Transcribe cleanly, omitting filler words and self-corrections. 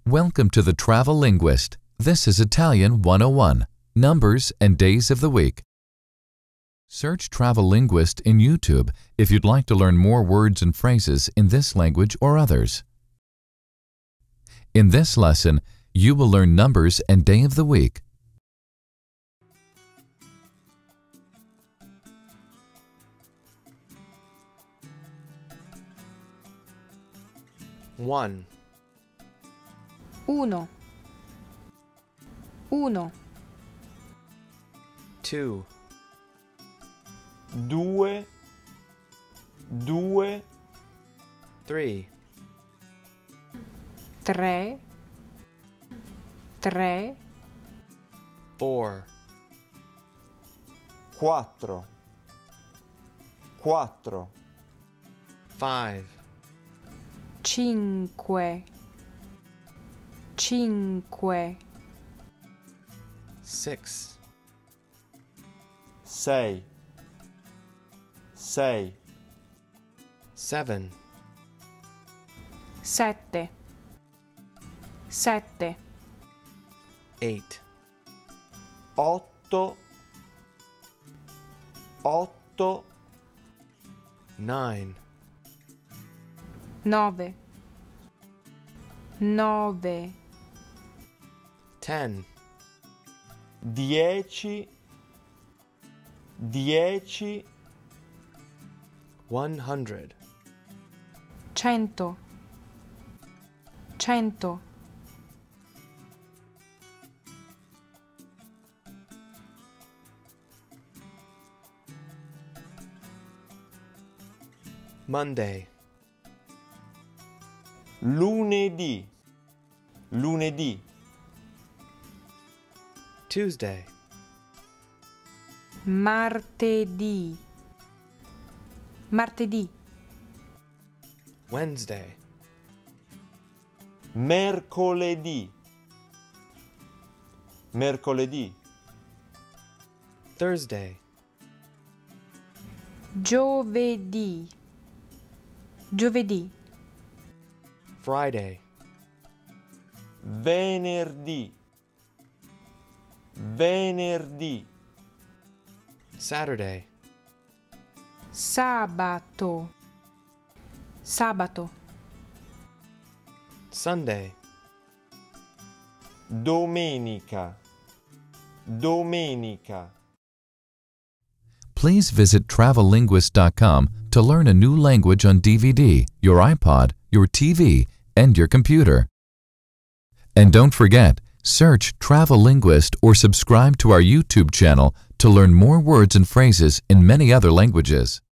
Welcome to the Travel Linguist. This is Italian 101, Numbers and Days of the Week. Search Travel Linguist in YouTube if you'd like to learn more words and phrases in this language or others. In this lesson, you will learn numbers and day of the week. One. Uno. Uno. Two. Due, due, Three. Tre. Tre. Four. quattro, quattro, Five. Cinque. Cinque. Six. sei, sei, Seven. Sette. Sette. Eight. otto, otto, Nine. Nove. Nove. 10. dieci, dieci, 100. Cento. Cento. Monday. lunedì, lunedì, Tuesday. Martedì. Martedì. Wednesday. mercoledì, mercoledì, Thursday. Giovedì. Giovedì. Friday. venerdì, venerdì, Saturday. Sabato. Sabato. Sunday. domenica, domenica. Please visit TravelLinguist.com to learn a new language on DVD, your iPod, your TV, and your computer. And don't forget, search Travel Linguist or subscribe to our YouTube channel to learn more words and phrases in many other languages.